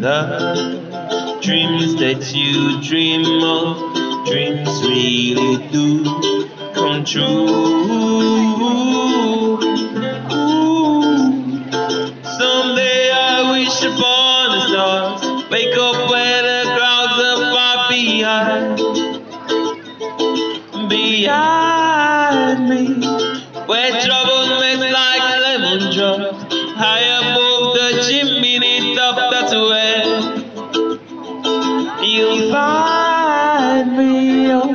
the dreams that you dream of, dreams really do come true. Someday I wish upon the stars, wake up where the clouds are far behind me, where trouble makes like lemon drops, high above the chimney top. That's where you'll find me, oh,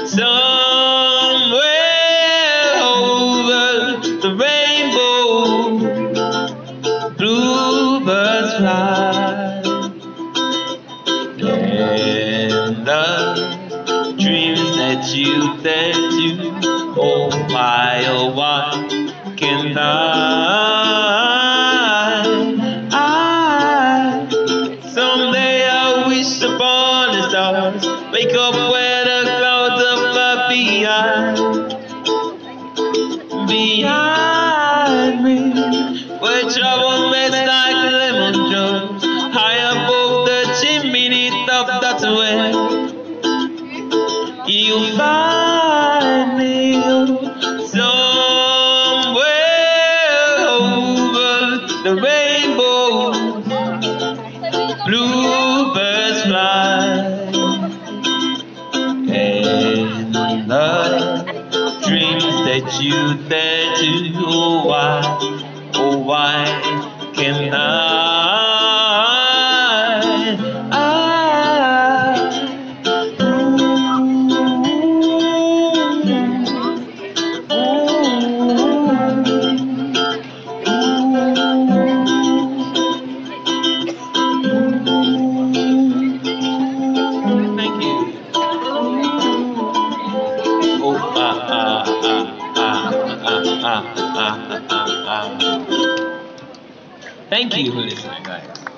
somewhere over the rainbow. Bluebirds fly, and the dreams that you dare to, oh why can I someday I wish upon the stars, wake up where the clouds are far behind me, where trouble makes like lemon drops, high above the chimney top. That's where you'll find me, somewhere over the rainbow. Bluebirds fly, and the dreams that you dare to, oh why can I Thank you. Thank you for listening, guys.